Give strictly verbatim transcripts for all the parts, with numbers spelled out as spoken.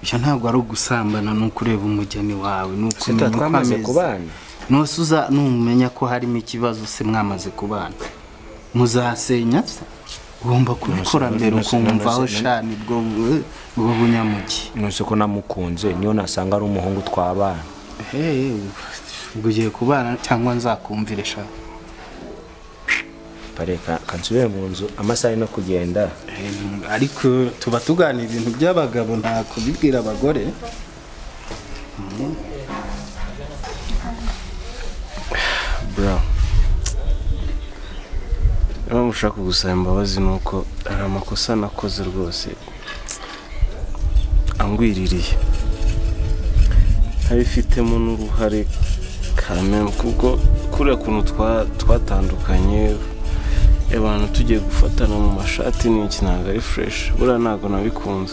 icyo ntabwo ari ugusambana no kureba umugeni wawe nuko twamaze kubana nosuza numenya ko harimo ikibazo se mwamaze kubana muzasenya ugomba kubikora mbere ukumva aho shani bwo bwo bunyamugi nose ko namukunze niyo nasanga ari umuhungu twabana eh ugiye kubana cyangwa nzakumvire sha pareka kansubire mu nzu amasaha no kugenda ariko tuba tugana ibintu by'abagabo nta kubibwira abagore bro Aba mushaka gusaba imbabazi nuko ari amakosa nakoze rwose angwiririye abifitemo n'uruhare kameme kuko kure kuntu twatandukanye abantu tugiye gufatana mu mashati n'iki ntabwo ari fresh bura ntabwo nabikunze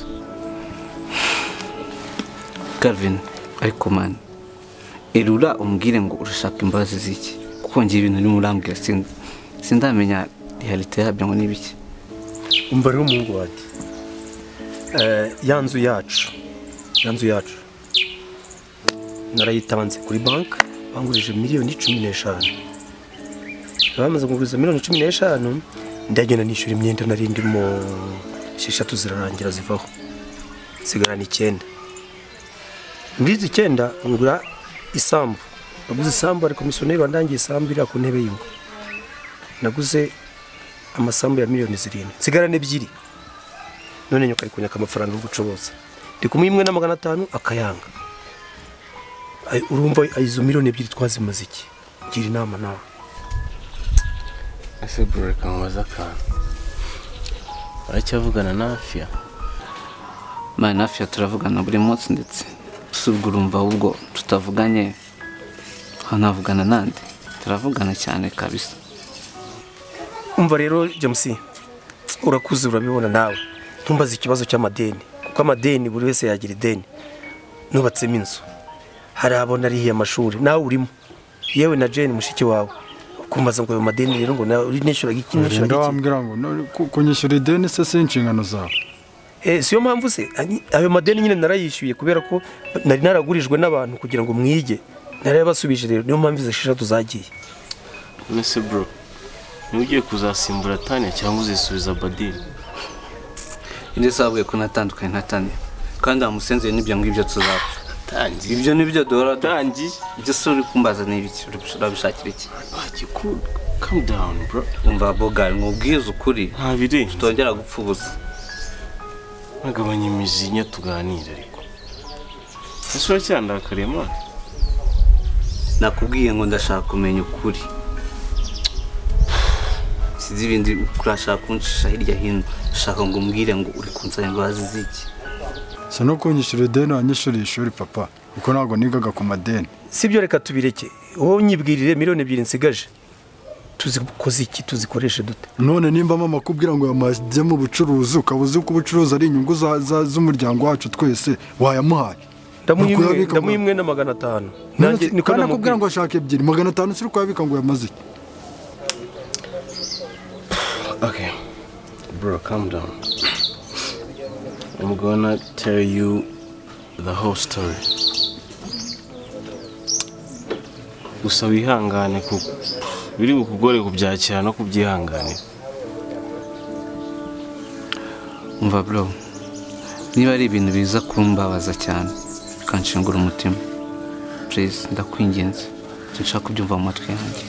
Calvin ariko man erura umbwire ngo urashaka imbabazi ziki kuko ngiye ibintu ni murambwira sinda sindamenya realite yabyo ngo nibiki umva rero umungu wati eh yanzu yacu yanzu yacu narayitanze kuri bank bangurije miliyoni cumi n'eshanu bamaze kuguriza miliyoni cumi n'eshanu ndagenda nishyura imyenda nari ndimo sheshatu zirarangira zivaho sigara ni icyenda muri icyenda ngura isambu naguze isambu ari komisiyoneri wandangiye isambu iri ku ntebe y'ingo naguze amasambu ya miliyoni zirindwi sigara n'ebyiri none nyoka ikunyaka amafaranga yo gucuruza ndi kumwimwe na magana atanu akayanga urumva izo miliyoni ebyiri twazimaze iki gira inama nawe ese bro reka mubaza akantu aracyavugana na Afia man Afia turavugana buri munsi ndetse subwo urumva ahubwo tutavuganye hanavugana nande turavugana cyane kabisa umva rero James urakuze urabibona nawe ntumbaze ikibazo cy'amadeni kuko amadeni buri wese yagira ideni nubatsemo inzu hari abona ari amashuri nawe urimo yewe na Jane mushiki wawe kumbaza ngo ayo madeni rero ngo uri nishyura iki nishyura iki ndabambwira ngo kunyishyura ideni se se inshingano zawe eh siyo mpamvu se ayo madeni nyine narayishyuye kubera ko nari naragurijwe n'abantu kugira ngo mwige narayabasubije rero niyo mpamvu zishira tuzagiye Mese bro nugiye kuzasimbura Tanya cyangwa uzisubiza Badini inde sabwe ko natandukanye na Tanya kandi amusenze n'ibyo ngibyo tuzapfa tangi ibyo nibyo dora tangi ibyo suri kumbaza n'ibiki urabishakira iki akikuru calm down bro umva bogal nkubwiza ukuri nta biri tutongera gupfubuza nagabanya imizinya tuganira ariko ese cyandakariye man nakubwiye ngo ndashaka kumenya ukuri sizi ibindi kurashaka kunshisha hirya hino shaka ngo umbwire ngo uri kunsanya imbabazi ziki se no kunyishyura ideni wanyishyura ishuri papa kuko ntabwo nigaga ku madeni sibyo reka tubireke wowe unyibwirire miliyoni ebyiri nsigaje tuzikoze iki tuzikoreshe dute none nimba mama kubwira ngo yamajye mu bucuruzi ukabuze ko ubucuruzi ari inyungu z'umuryango wacu twese wayamuhaye ndamuyimwe ndamuyimwe na magana atanu nanjye niko nakubwira ngo ashaka ebyiri magana atanu siri kwabika ngo yamaze okay bro calm down I'm gonna tell you the whole story gusa wihangane ku biri bukugore kubyakira no kubyihanganira umva bro niba ari ibintu biza kumbabaza cyane kanshingura umutima please ndakwinginze nshaka kubyumva mu matwi yanjye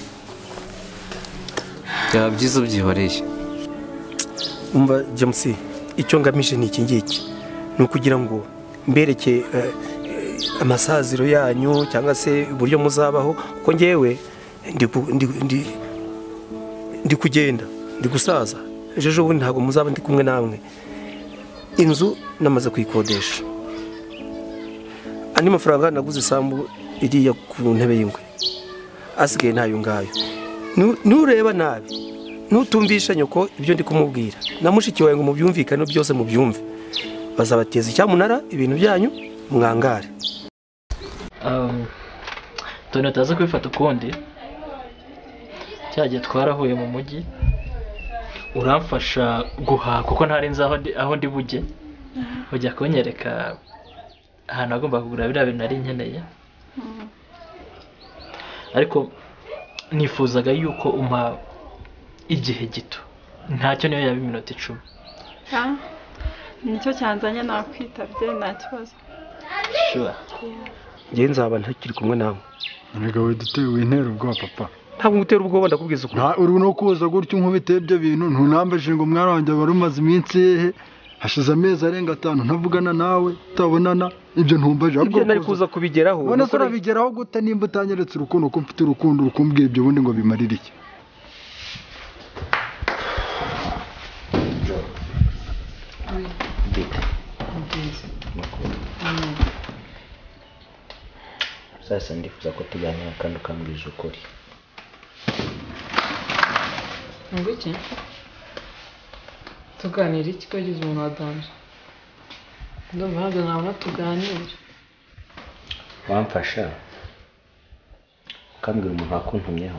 byaba byiza ubyihoreye umva James icyo ngamije ni iki ngiki ni ukugira ngo mbereke amasaziro yanyu cyangwa se uburyo muzabaho kuko ngewe ndi ndi ndi kugenda ndi gusaza ejo bundi ntabwo muzaba ndi kumwe namwe inzu namaze kuyikodesha andi mafaranga naguze isambu iriya ku ntebe y'ingwe asigaye ntayo ngayo nureba nabi nutumvisha nyoko ibyo ndi kumubwira na mushiki wawe ngo mubyumvikane byose mubyumve bazabateza icyamunara ibintu byanyu mwangare um tone taza kwifata ukundi cyagiye twarahuye mu mujyi uramfasha guha kuko ntari nzaho aho ndi bujye ujya kunyereka ahantu agomba kugura biriya bintu nari nkeneye ariko nifuzaga yuko umpa igihe gito ntacyo niyo yaba iminota icumi nicyo cyanzanye nakwitabye nta kibazo sure njye nzaba ntakiri kumwe nawe erega we dutewe wintera ubwoba papa ntabwo ngutera ubwoba ndakubwiza ukuri uri no kuza gutyo nkubite ibyo bintu ntunambaje ngo mwana wanjye wari umaze iminsi hehe hashize amezi arenga atanu ntavugana nawe tutabonana ibyo ntumbaje ibyo nari kuza kubigeraho ubona ko urabigeraho gute nimba utanyeretse urukundo ko mfite urukundo rukumbwira ibyo bundi ngo bimarire iki sasa ndifuza ko tuganira kandi ukambwije ukuri ngo iki tuganira iki ko yagize umuntu wadanje ndumva ntabwo nabona tuganira wamfasha ukambwira umuntu wakuntumyeho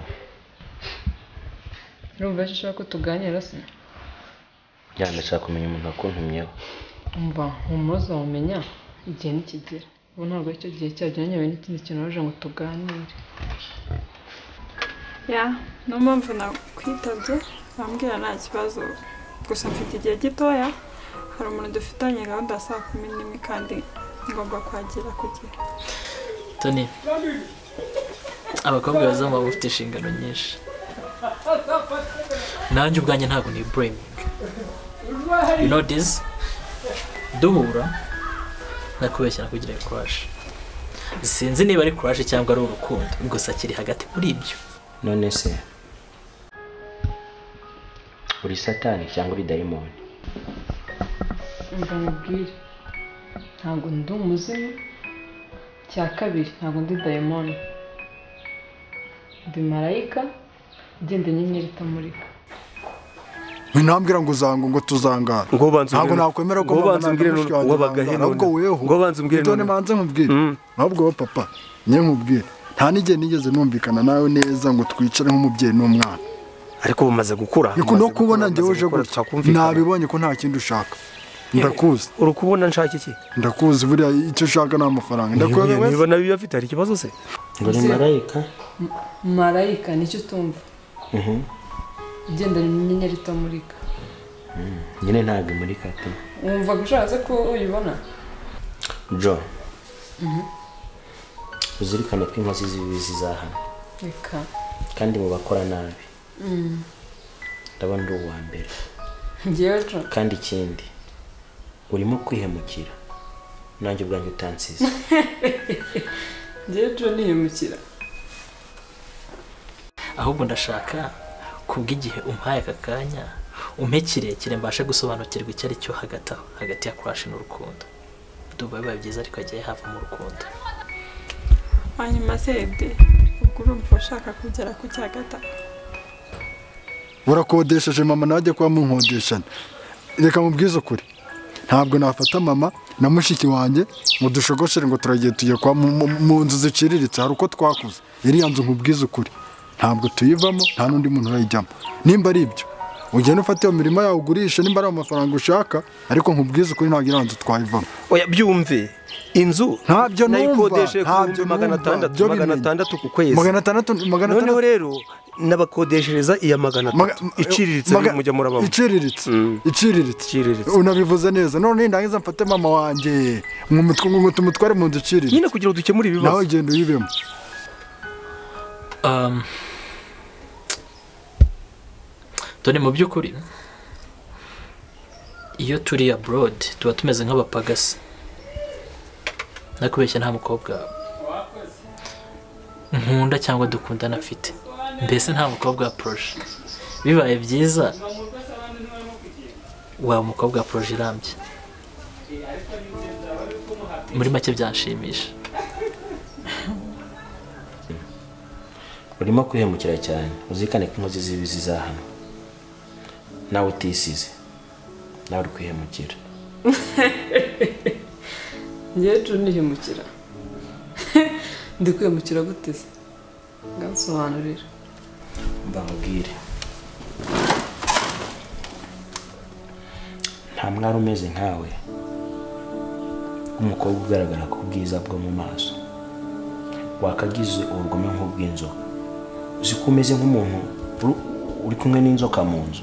urumva icyo ushaka ko tuganira se njya ndashaka kumenya umuntu wakuntumyeho umva umuroza wamenya igihe nikigera ubu ntabwo icyo gihe cyajyanye n'ikindi kintu waje ngo tuganire ya niyo mpamvu nakwitabye bambwira nta kibazo gusa mfite igihe gitoya hari umuntu dufitanye gahunda saa kumi n'imwe kandi ngomba kuhagera ku gihe Tony abakobwa baza baba bafite inshingano nyinshi nanjye ubwanjye ntabwo ni blaming you know this duhura nakubeshya nakugira crush sinzi niba ari crush cyangwa ari urukundo gusa kiri hagati muri ibyo none se uri satani cyangwa uri daimoni ndamubwira ntabwo ndi umuzimu cya kabiri ntabwo ndi daimoni ndi marayika igenda inyenyeri itamurika ntambwira ngo uzango ngo tuzangara ntabwo nakwemera ko banza umbwire wabagahe ahubwo weho ngo banza umbwire none manze nkubwire ahubwo wowe papa nye nkubwire nta n'igihe nigeze numvikana nawe neza ngo twicare nk'umubyeyi n'umwana ariko bumaze gukura niko no kubona njye uje gutya nabibonye ko nta kindi ushaka ndakuzi uri kubona nshaka iki ndakuzi buriya icyo ushaka ni amafaranga ndakwemera wese niba nabi afite hari ikibazo se ngo ni marayika marayika nicyo utumva igenda inyenyeri itamurika nyine ntabwo imurika tu wumva gushaka ko uyibona jo uzirikane ko inkozi z'ibibi zizahana reka kandi mu bakora nabi ndabona ndi uwa mbere ngewe jo kandi ikindi urimo kwihemukira nanjye ubwanjye utansize ngewe jo nihemukira ahubwo ndashaka kubw'igihe umpaye aka kanya umpe kirekire mbashe gusobanukirwa icyo ari cyo hagati aho hagati ya crush n'urukundo ndumva bibaye byiza ariko agiye hava mu rukundo hanyuma se ede ubwo urumva ushaka kugera ku cya gatatu urakodesheje mama najya kuba munkodeshana reka mubwize ukuri ntabwo nafata mama na mushiki wanjye ngo dushogoshere ngo turagiye tujye kwa mu nzu ziciriritse hari uko twakuze iriya nzu nkubwize ukuri ntabwo tuyivamo nta n'undi muntu urayijyamo nimba ari ibyo ugenda ufata iyo mirima yawe ugurisha nimba ari amafaranga ushaka ariko nkubwize ukuri ntabwo iriya nzu twayivamo oya byumve inzu ntabyo nayikodeshe ku magana atandatu magana atandatu ku kwezi magana atandatu magana atandatu noneho rero nabakodeshereza iya magana atatu iciriritse mujya murabamo iciriritse iciriritse unabivuze neza none ndangiza mfate mama wanjye ngo tumutware mu nzu iciriritse nyine kugira ngo dukemure ibibazo nawe genda uyibemo um Tony mu by'ukuri iyo turi abroad tuba tumeze nk'abapagasi nakubeshya nta mukobwa nkunda cyangwa dukundana afite mbese nta mukobwa wa proje bibaye byiza wa mukobwa wa proje irambye muri make byanshimisha urimo kwihemukira cyane uzikane ko inkozi z'ibibi zizahana nawe utisize nawe uri kwihemukira ngewe jo nihemukira ndi kwihemukira gute se ngansobanurira mbabwire nta mwari umeze nkawe umukobwa ugaragara ku bwiza bwo mu maso wakagize urugome nk'ubw'inzoka uzi ko umeze nk'umuntu uri kumwe n'inzoka mu nzu.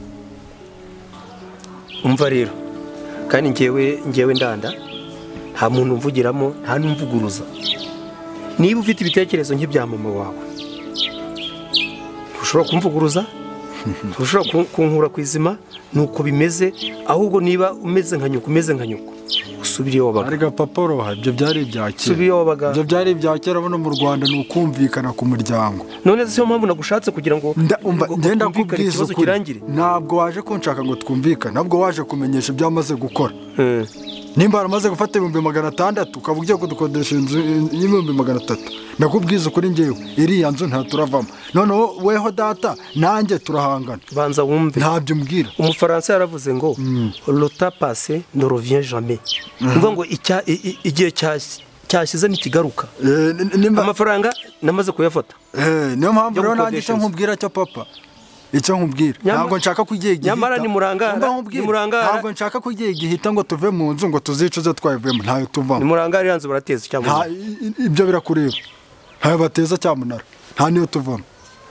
umva rero kandi ngewe ngewe ndanda nta muntu umvugiramo nta n'umvuguruza. Niba ufite ibitekerezo nk'ibya mama wawe ushobora kumvuguruza ushobora kunkura ku izima nuko bimeze, ahubwo niba umeze nka nyuko umeze nka nyuko usubire iyo wabaga. Arega papa roha ibyo byari ibya kera. Usubire iyo wabaga. Ibyo byari ibya kera bano mu Rwanda ni ukumvikana ku muryango. None se yo mpamvu nagushatse kugira ngo ngenda kubwiza ukuri. Ntabwo waje kunshaka ngo twumvikane, ntabwo waje kumenyesha ibyo amaze gukora. Nimba aramaze gufata ibihumbi magana atandatu ukaba ugiye kudukodesha inzu y'ibihumbi magana atatu, nakubwiza ukuri ngewe iriya nzu nta turavamo. Noneho weho data nanjye turahangana. Banza wumve ntabyo mbwira. Umufaransa yaravuze ngo le temps passé ne revient jamais. Umva ngo igihe cyashyize ntikigaruka. Amafaranga namaze kuyafata. Niyo mpamvu rero nanjye icyo nkubwira cyo papa icyo nkubwira ntabwo nshaka kugiye gihita. Nyamara ni murangara ni murangara ntabwo nshaka kugiye gihita ngo tuve mu nzu ngo tuzicuze twavemo ntayo tuvamo. Ni murangara yanzu barateza cyangwa ibyo birakureba ntayo bateza cyamunara nta niyo tuvamo.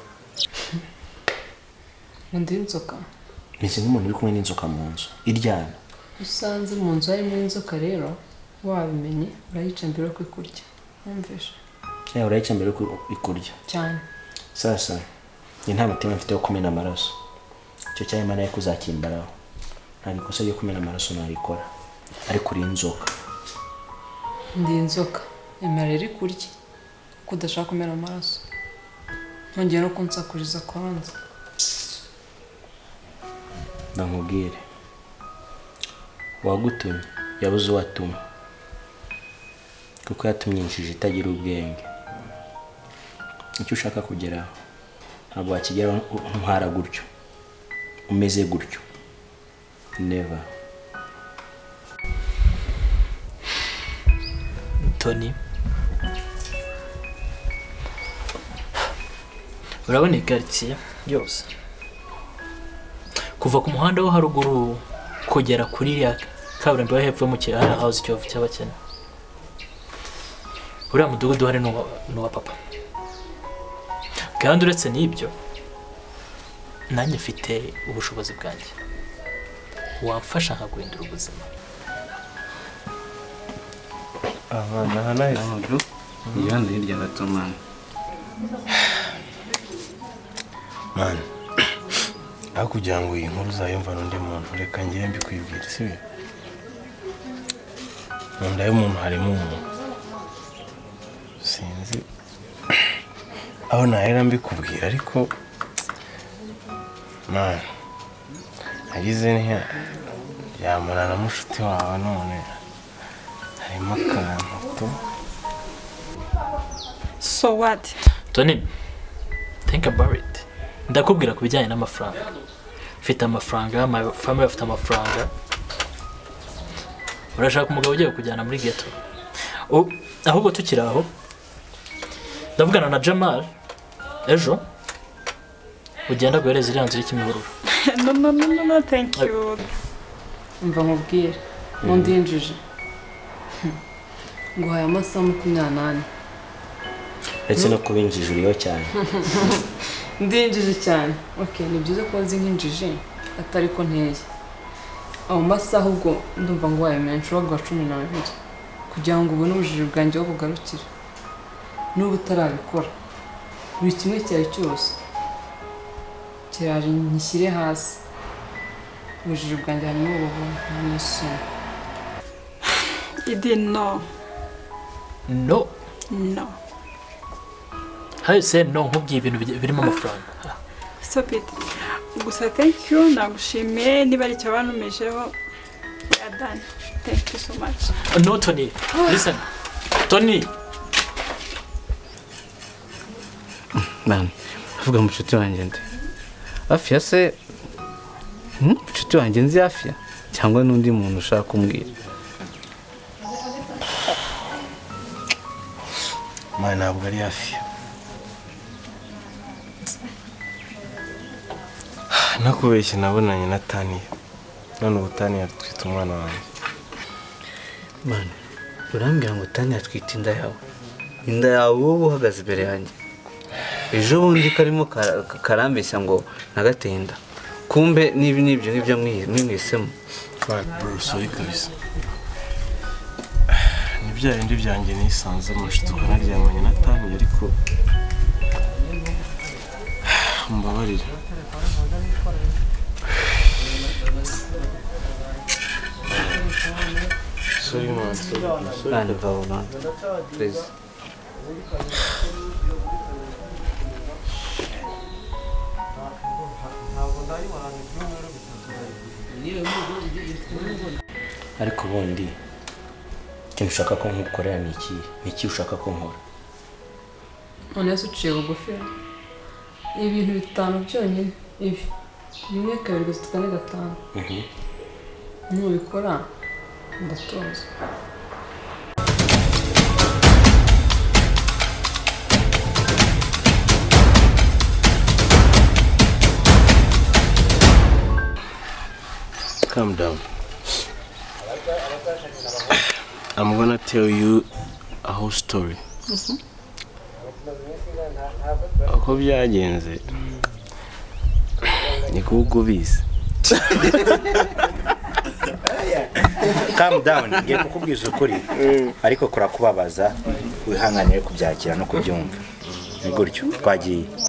Undi inzoka meze nk'umuntu uri kumwe n'inzoka mu nzu iryana. Usanze mu nzu harimo inzoka rero wabimenye urayica mbere yo kwikurya. Numvishe ya urayica mbere yo kwikurya cyane. Sasa ni nta mutima mfite wo kumena amaraso. Icyo cyaye Imana yakuzakimbaraho. Nta nikosa ryo kumena amaraso narikora. Ariko uri inzoka. Ndi inzoka emerera ikurya kudashaka kumena amaraso. Nongeye no kunsakuriza kwanza. Ndamubwire wagutumye yabuze uwatuma kuko yatumye injiji itagira ubwenge. Icyo ushaka kugeraho ntabwo wakigeraho ntwara gutyo umeze gutyo. Never. Tony, urabona ikaritiye yose kuva ku muhanda wo haruguru kugera kuri ya kaburimbo yo hepfo mu kirara house cyovu cy'abakene. Uriya mudugudu hari n'uwa papa. Kandi uretse n'ibyo nanjye mfite ubushobozi bwanjye wamfasha nkaguhindura ubuzima. Abana hanaye bro yandi hirya gato man. Man aho kugira ngo iyi nkuru uzayumva n'undi muntu reka ngiye mbikwibwira sibyo. Nunda y'umuntu harimo umuntu sinzi aho nahera mbikubwira ariko man agize ntiya yamara na mushuti wawe none harimo akantu to. So what? Tony, think about it. Ndakubwira kubijyanye n'amafaranga. Mfite amafaranga, my family afite amafaranga. Urashaka umugabo ugiye kujyana muri ghetto. Oh, ahubwo tukiri aho. Ndavugana na Jamal ejo ugenda guhereza iriya nzu y'ikimihururu. No no no no thank you. Umva nkubwire undi injiji ngo haya amasaha makumyabiri n'ane. Ndetse no kubinjije uriyo cyane. Ndi injiji cyane. Okay, ni byiza ko nzi nk'injiji atari ko nteye. Aho masaha ubwo ndumva ngo wayemeye nshobora cumi n'abiri kugira ngo ubone ubujiji bwanjye aho bugarukira. N'ubu utarabikora buri kimwe cyawe cyose kiraje nyishyire hasi. Ubujiji bwanjye harimo ububona n'isoni. You didn't know. No. No. How you say no nkubwiye ibintu birimo amafaranga. Stop it. Gusa thank you nagushimiye niba ari cyo banumejeho. We are done. Thank you so much. No Tony. Listen. Tony. Man, avuga mu nshuti wanjye nde. Afya se Hmm? Nshuti wanjye nzi afya cyangwa n'undi muntu ushaka kumbwira. Man ntabwo ari afya. Nakubeshye nabonanye na Tani. None ubutani yatwita umwana wanjye. Man, urambwira ngo Tanya atwite inda yawe inda yawe wowe uhagaze imbere yanjye ejo bundi karimo karambeshya ngo nagateye inda kumbe nibi nibyo nibyo mwisemo bro sorry kabisa nibya bindi byanjye nisanze mu nshuti tukanaryamanye na Tanya ariko mbabarira sorry man sorry man please ariko bundi ikintu ushaka ko nkukorera ni iki ni iki ushaka ko nkora none se uciye bugufi ibintu bitanu byonyine ibi rimwe kabiri gatatu kane gatanu nubikora ndatoza calm down. I'm gonna tell you a whole story. Ako byagenze ni kugubiza. Calm down, ngiye kukubwiza ukuri ariko kurakubabaza wihanganire kubyakira no kubyumva. Ni gutyo twagiye.